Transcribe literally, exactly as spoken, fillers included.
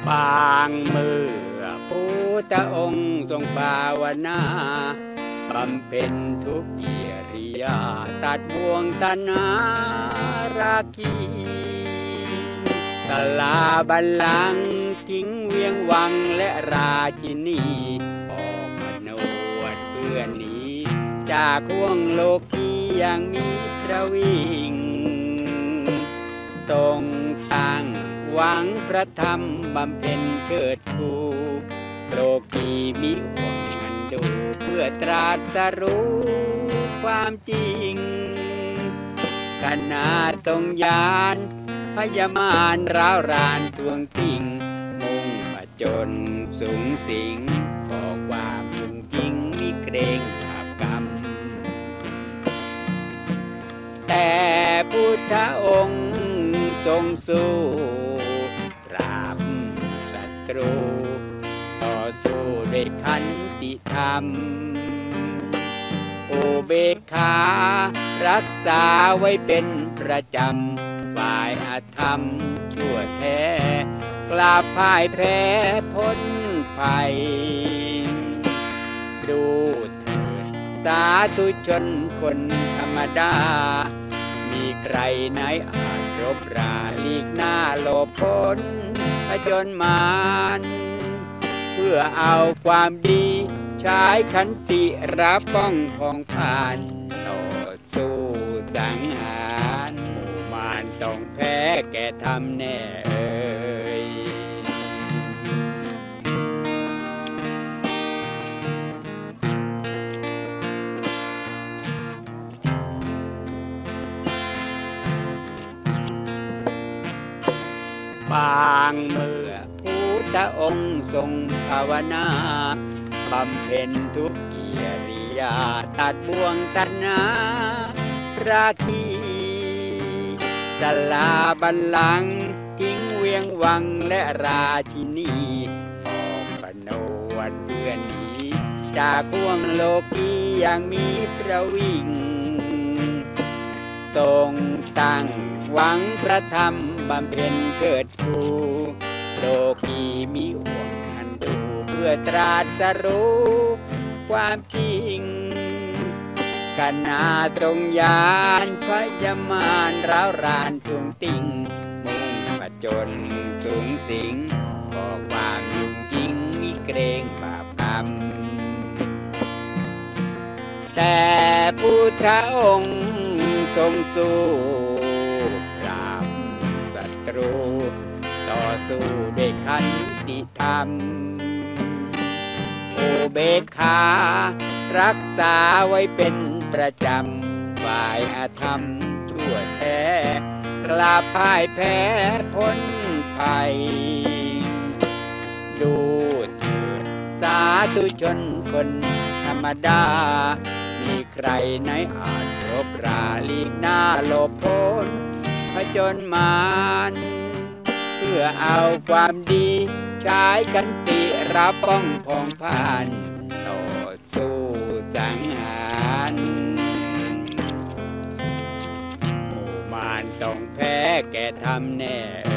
บางเมื่อพุทธองค์ทรงภาวนาบำเพ็ญทุกกิริยาตัดบ่วงตัณหาราคีสลาบัลลังก์ทิ้งเวียงวังและราชินีออกมโนวดเพื่อหนีจากห่วงโลกีอย่างมีพระวิ่งทรงตั้งหวังพระธรรมบำเพ็ญเชิดชูโลกีมิห่วงอันดูเพื่อตรัสรู้ความจริงขณะทรงยานพยามารร้าวรานทวงติ่งมุ่งมาจนสูงสิงขอความยุ่งจริงมิเกรงบาปกรรมแต่พุทธองค์ทรงสู้ปราบศัตรูต่อสู้ด้วยขันติธรรมอุเบกขารักษาไว้เป็นประจำฝ่ายอาธรรมชั่วแท้กล้าพ่ายแพ้พ้นภัยดูเถิดสาธุชนคนธรรมดามีใครไหนอาจรบราลีกหน้าหลบพ้นผจญมารเพื่อเอาความดีใช้ขันติรับป้องของผ่านต่อสู้สังหารหมู่มารต้องแพ้แก่ธรรมแน่เอ่ยบางเมื่อพุทธองค์ทรงภาวนาบำเพ็ญทุกกิริยาตัดบ่วงตัณหาราคีสลาบัลลังก์ทิ้งเวียงวังและราชินีออกปโนวดเพื่อหนีจากห่วงโลกีอย่างมีพระวิ่งทรงตั้งหวังพระธรรมบำเพ็ญเกิดชูโลกีมิห่วงอันดูเพื่อตรัสรู้ความจริงขณะตรงยานพยามารร้าวรานทวงติ่งมุ่งผจญสูงสิงขอความยุ่งจริงมิเกรงบาปกรรมแต่พุทธองค์ทรงสู้ปราบศัตรูต่อสู้ด้วยขันติธรรมอุเบกขารักษาไว้เป็นประจำฝ่ายอาธรรมชั่วแท้กล้าพ่ายแพ้พ้นภัยดูเถิดสาธุชนคนธรรมดามีใครไหนอาจรบราลีกหน้าหลบพ้นผจญมารเพื่อเอาความดีใช้ขันติรับป้องพองผ่านต่อสู้สังหารหมู่มารต้องแพ้แก่ธรรมแน่